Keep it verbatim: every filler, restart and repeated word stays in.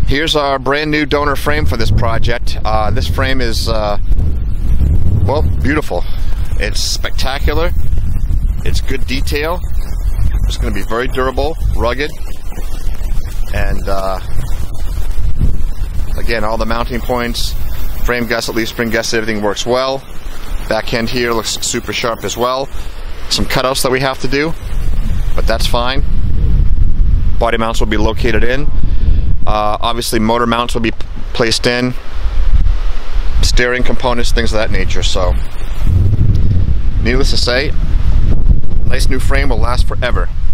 Here's our brand new donor frame for this project. Uh, this frame is, uh, well, beautiful. It's spectacular. It's good detail. It's going to be very durable, rugged, and uh, again, all the mounting points, frame gusset, leaf spring gusset, everything works well. Back end here looks super sharp as well. Some cutouts that we have to do, but that's fine. Body mounts will be located in. Uh, obviously motor mounts will be placed in, steering components, things of that nature. So needless to say, nice new frame will last forever.